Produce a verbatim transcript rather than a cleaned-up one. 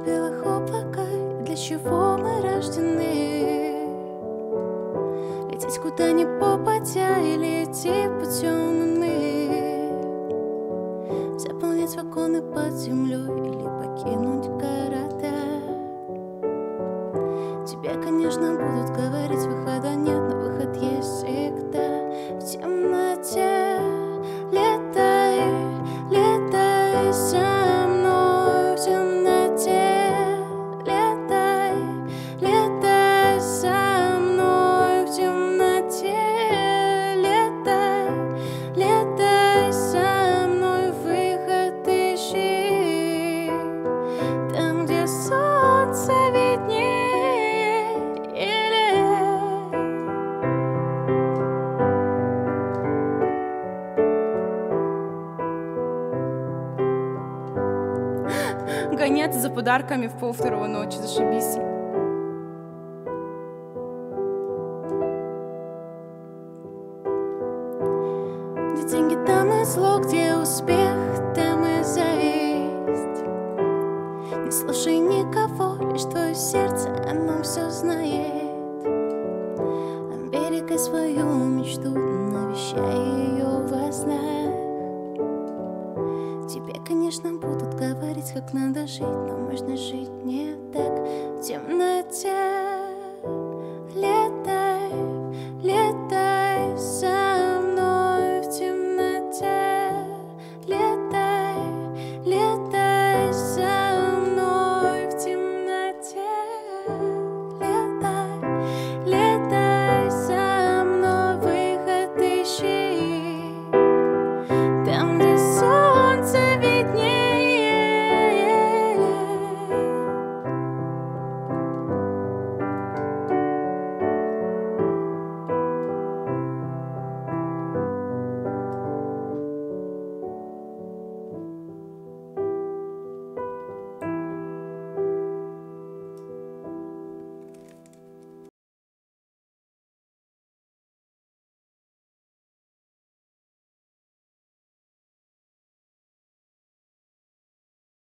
белых облаках, и для чего мы рождены? Лететь куда ни попадя или идти путем иным? Заполнять вагоны под землей или покинуть города? Тебе, конечно, будут говорить, выхода нет, но выход есть всегда. В темноте летай, летай со мной. В темноте летай, летай со мной. В темноте летай, летай со мной. Выход ищи там, где солнце виднее. Гоняться за подарками в полвторого ночи, зашибись. Где деньги, там и зло, где успех, там и зависть. Не слушай никого, лишь твое сердце, оно все знает. Берегай свою мечту, навещай ее во снах. Тебе, конечно, будут говорить, как надо жить, но можно жить не так.